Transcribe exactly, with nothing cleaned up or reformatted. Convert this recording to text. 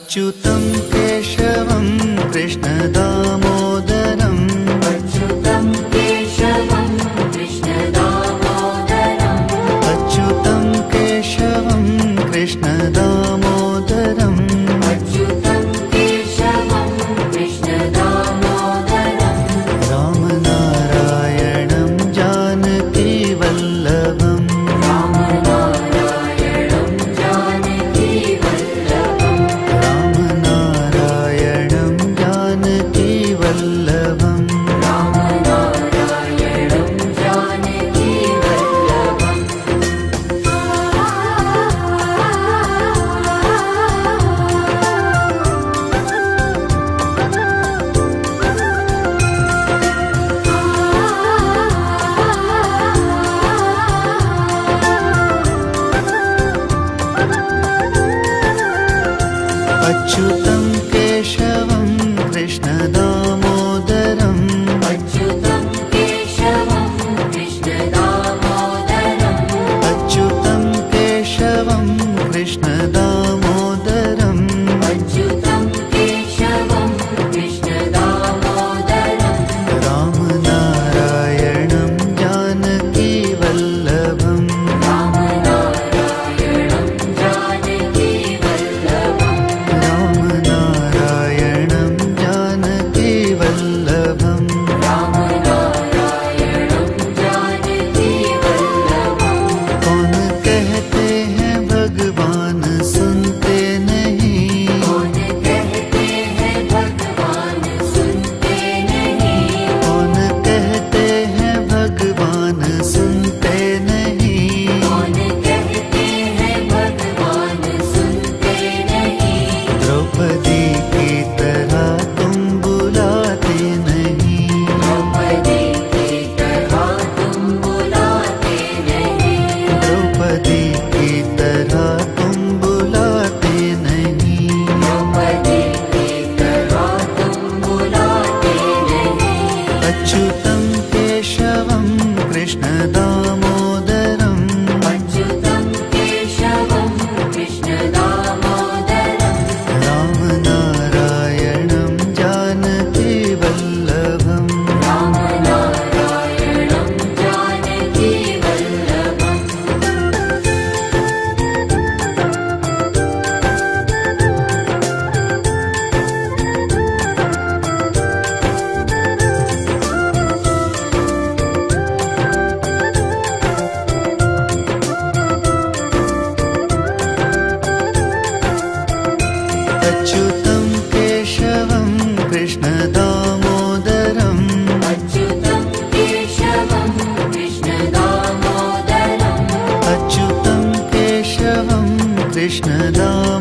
अच्युतं केशवं कृष्णदामोदरम् अच्युतं केशवं कृष्णदामोदरम् अच्युतं केशवं कृष्णदामोदरम् अच्युतं केशवं कृष्णदामोदरम् रामनारायणं जानकीवल्लभम् रामनारायणं जानकीवल्लभम् रामनारायणं जानकीवल्लभम् रामनारायणं जानकीवल्लभम् अच्युतं केशवं कृष्णदामोदरम् अच्युतं केशवं कृष्णदामोदरम् अच्युतं केशवं कृष्णदामोदरम् अच्युतं केशवं कृष्णदामोदरम् रामनारायणं जानकीवल्लभम् रामनारायणं जानकीवल्लभम् रामनारायणं जानकीवल्लभम् रामनारायणं जानकीवल्लभम् कौन कहते हैं भगवान सुनते नहीं कौन कहते हैं भगवान सुनते नहीं कौन कहते हैं भगवान सुनते नहीं कौन कहते हैं भगवान सुनते नहीं द्रौपदी की तरह तुम बुलाते नहीं द्रौपदी की तरह तुम बुलाते नहीं द्रौपदी की तरह तुम बुलाते नहीं द्रौपदी की तरह तुम बुलाते नहीं अच्युतं केशवं कृष्णदामोदरम् अच्युतं केशवं कृष्णदामोदरम् रामनारायणं जानकीवल्लभम् रामनारायणं जानकीवल्लभम् अच्युतं केशवं कृष्णदामोदरम् अच्युतं केशवं कृष्णदामोदरम् अच्युतं केशवं कृष्णदामोदरम्